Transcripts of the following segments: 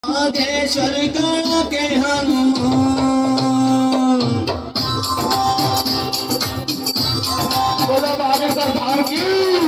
बागेश्वर गण के हनुमान। बोलो बागेश्वर धाम की।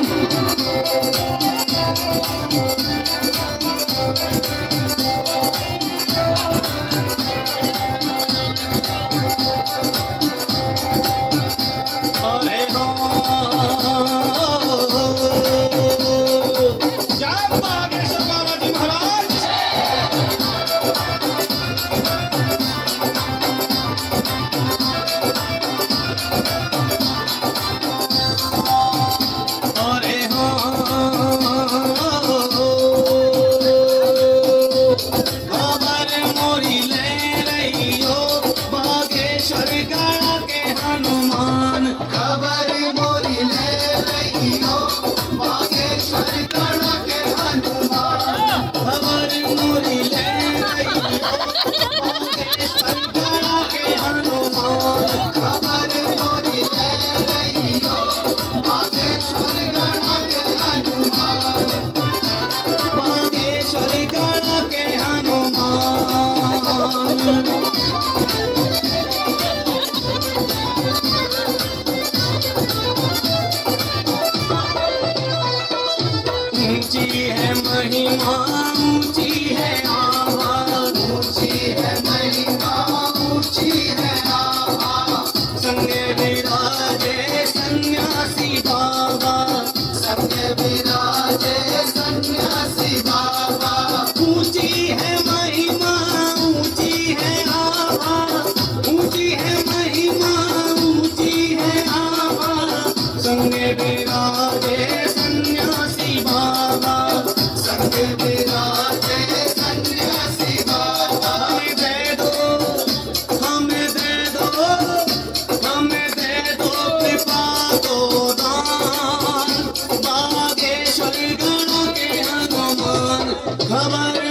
ऊंची है महिमा ऊंची है आवाज, ऊंची है महिमा ऊंची है आवाज। संगे विराजे सन्यासी बाबा, संगे विराजे सन्यासी बाबा। ऊंची है महिमा ऊंची है आवाज, ऊंची है महिमा ऊंची है आवाज। संगे विराजे सन्यासी बाबा, संगे विराजे सन्यासी बाबा। हमें दे दो, हमें दे दो, हमें दे दो कृपा को दान। बागेश्वर गण के हनुमान खबर